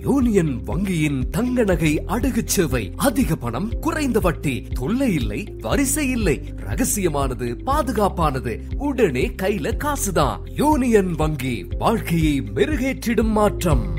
Union வங்கியின் தங்க நகை அடகு சேவை. அதிக பணம், குறைந்த வட்டி, தொல்லை இல்லை, வரிசை இல்லை. ரகசியமானது, பாதுகாப்பானது, உடனே கையில காசுதான். யூனியன் வங்கி, வாழ்க்கையை மெருகேற்றிடும் மாற்றம்.